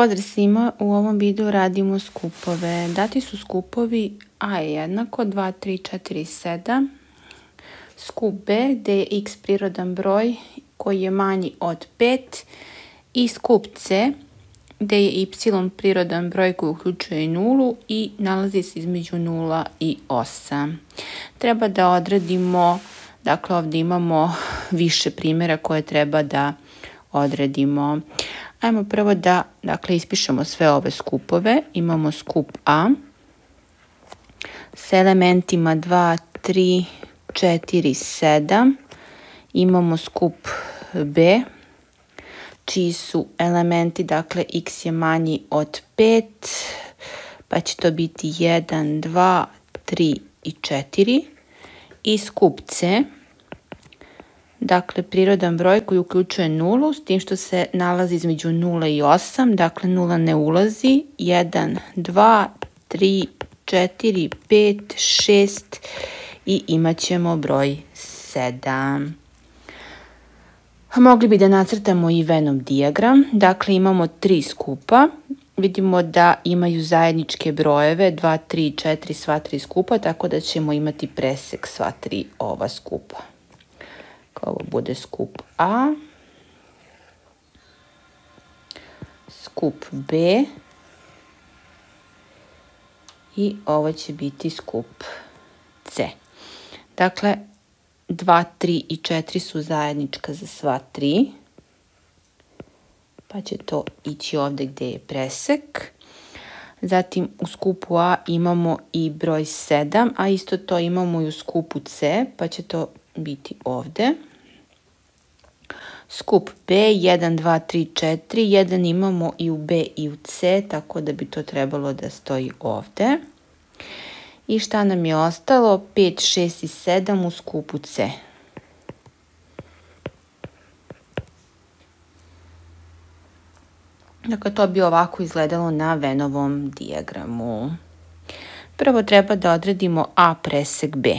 Pozdrav svima, u ovom videu radimo skupove. Dati su skupovi A je jednako 2, 3, 4, 7. Skup B gdje je x prirodan broj koji je manji od 5. I skup C gdje je y prirodan broj koji uključuje nulu i nalazi se između 0 i 8. Treba da odredimo, dakle ovdje imamo više primjera koje treba da odredimo. Ajmo prvo da ispišemo sve ove skupove. Imamo skup A s elementima 2, 3, 4, 7. Imamo skup B čiji su elementi, dakle x je manji od 5, pa će to biti 1, 2, 3 i 4. I skup C, dakle prirodan broj koji uključuje nulu, s tim što se nalazi između 0 i 8, dakle 0 ne ulazi, 1, 2, 3, 4, 5, 6 i imat ćemo broj 7. Mogli bi da nacrtamo i Venn dijagram, dakle imamo 3 skupa, vidimo da imaju zajedničke brojeve 2, 3, 4, sva 3 skupa, tako da ćemo imati presek sva 3 ova skupa. Ovo bude skup A, skup B i ovo će biti skup C. Dakle, 2, 3 i 4 su zajednička za sva 3, pa će to ići ovdje gdje je presek. Zatim u skupu A imamo i broj 7, a isto to imamo i u skupu C, pa će to biti ovdje. Skup B, 1, 2, 3, 4, 1 imamo i u B i u C, tako da bi to trebalo da stoji ovdje. I šta nam je ostalo? 5, 6 i 7 u skupu C. Dakle, to bi ovako izgledalo na Vennovom dijagramu. Prvo treba da odredimo A presek B.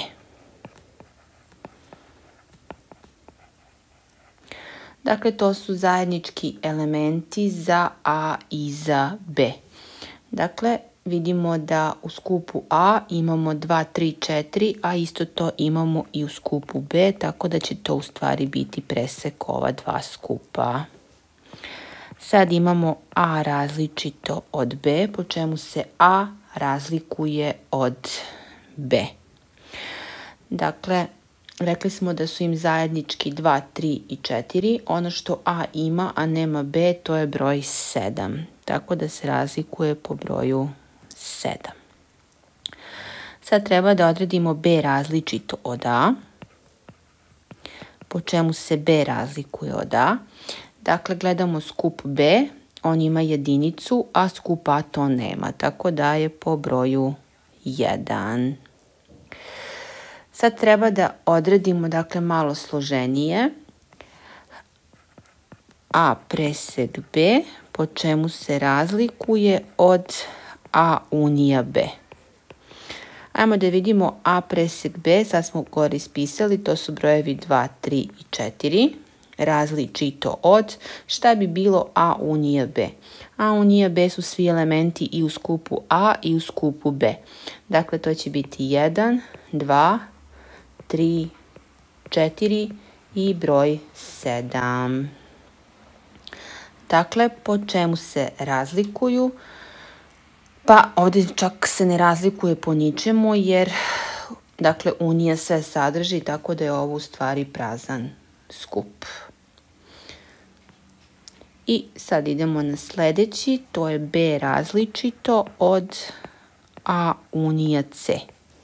Dakle, to su zajednički elementi za A i za B. Dakle, vidimo da u skupu A imamo 2, 3, 4, a isto to imamo i u skupu B, tako da će to u stvari biti presek ova dva skupa. Sad imamo A različito od B, po čemu se A razlikuje od B. Dakle, rekli smo da su im zajednički 2, 3 i 4. Ono što A ima, a nema B, to je broj 7. Tako da se razlikuje po broju 7. Sad treba da odredimo B različito od A. Po čemu se B razlikuje od A. Dakle, gledamo skup B. On ima jedinicu, a skup A to nema. Tako da je po broju 1. Sad treba da odredimo, dakle, malo složenije. A presek B, po čemu se razlikuje od A unija B. Ajmo da vidimo A presek B, sad smo gore ispisali, to su brojevi 2, 3 i 4. Različito od, šta bi bilo A unija B? A unija B su svi elementi i u skupu A i u skupu B. Dakle, to će biti 1, 2, 3, 4 i broj 7. Dakle, po čemu se razlikuju? Pa ovdje čak se ne razlikuje po ničemu jer, dakle, unija sve sadrži, tako da je ovo u stvari prazan skup. I sad idemo na sljedeći, to je B različito od A unija C.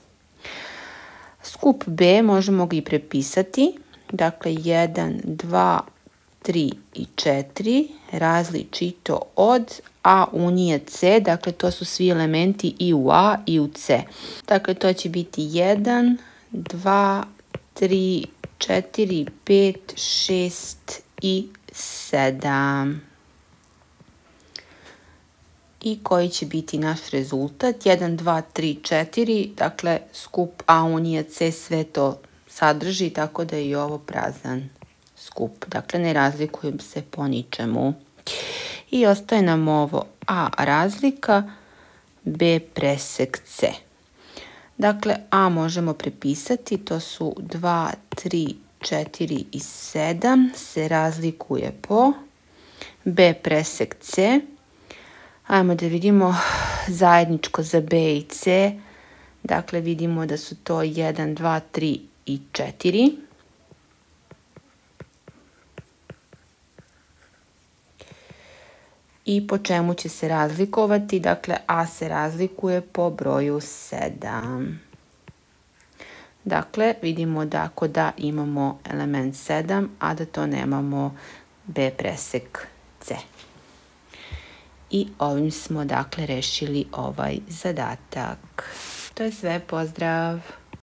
Skup B možemo ga i prepisati, dakle 1, 2, 3 i 4 različito od A unija C, dakle to su svi elementi i u A i u C. Dakle, to će biti 1, 2, 3, 4, 5, 6 i 7. I koji će biti naš rezultat? 1, 2, 3, 4, dakle skup A unija C sve to sadrži, tako da je i ovo prazan skup. Dakle, ne razlikujem se po ničemu. I ostaje nam ovo A razlika, B presek C. Dakle, A možemo prepisati, to su 2, 3, 4 i 7 se razlikuje po B presek C. Ajmo da vidimo zajedničko za B i C. Dakle, vidimo da su to 1, 2, 3 i 4. I po čemu će se razlikovati? Dakle, A se razlikuje po broju 7. Dakle, vidimo da kod A imamo element 7, a da to nemamo B presek C. I ovim smo, dakle, rešili ovaj zadatak. To je sve, pozdrav!